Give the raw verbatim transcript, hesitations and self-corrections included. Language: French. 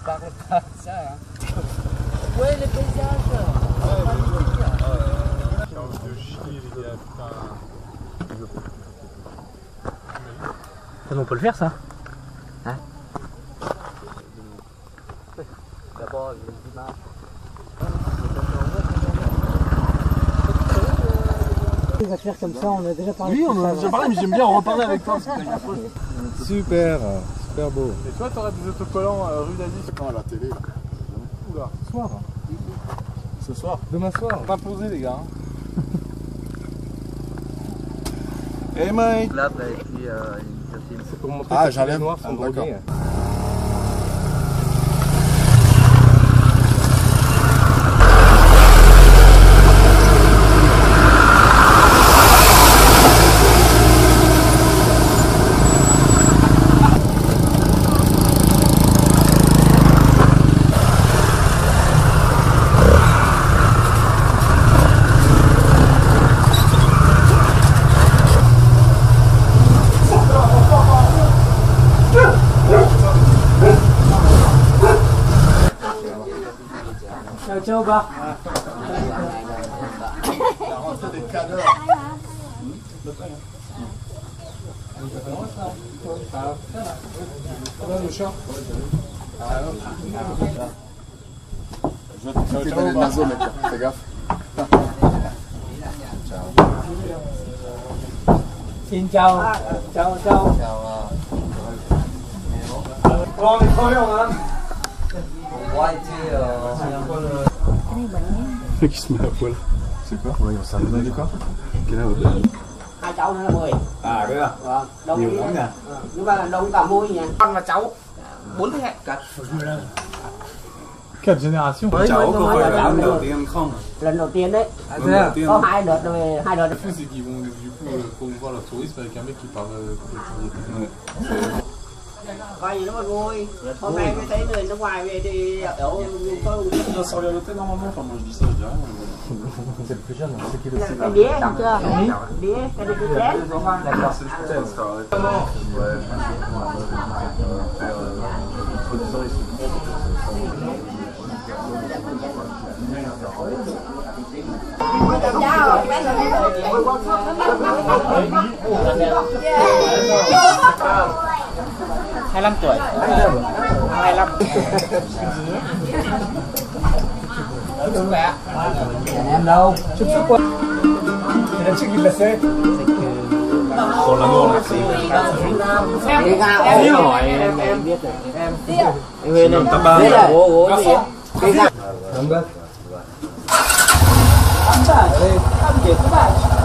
parle pas de ça. Hein. Ouais, les paysages. Ouais, de chier, les gars, putain. Ça, on peut le faire, ça. Hein? D'abord, il y a une image. On va faire comme ça, on a déjà parlé. Oui, on en a déjà parlé, mais j'aime bien en reparler avec toi. Super, super beau. Et toi, t'aurais des autocollants euh, rue d'Asie Quand à la télé. Oula, ce soir. Ce soir. Demain soir. Pas posé, les gars. Hey Mike. Là, bah, et puis euh, une C'est pour montrer Ah, que j'enlève. les noirs Ah, sont d'accord. drogués. Ciao, ciao, bah. Des cadres. Le chat. Je vais te quitter dans les naseaux, mec. Fais gaffe. Xin chào. Ciao, ciao. Con thì thôi không anh? Ouais, tu sais, euh, Le mec qui se met à poil. C'est quoi? Ouais, ça me d'accord. Quel âge? Hai cháu nữa là mười. À, đấy à? Vâng, đông Nhiều đi. lắm nhỉ? Nhưng mà đông cả môi nhỉ. Con và cháu bốn thế hệ. Cả Quatre générations. Mới Cháu mới có mới phải là là cháu lần đầu được. tiên không? Lần đầu tiên đấy. Lần đầu tiên. Có hai đợt rồi, hai đợt. Le fou, c'est qu'ils vont du coup euh, promouvoir leur tourisme avec un mec qui parle euh, Coi gì nó mà vui. Hôm nay mới thấy người nước ngoài về thì ở có Tu dois sortir l'hôtel normalement, enfin moi je dis ça, je dis rien. C'est le plus jeune, c'est qui le sait. cái đĩa thấy chưa? Đĩa, cái đĩa cái chén. D'accord, c'est le thème, Scarlett. Ouais, hai mươi lăm tuổi. hai mươi lăm. em đâu? Chúc sức quá. Thì là chiếc gì là xe? Pour l'amour, merci. Đi ra Em ôm. hỏi em em biết rồi. Em Em về đây. Tầm ba. Đây là gỗ gỗ gì? Đi ra. Không biết. Anh bảo, anh chỉ có bảo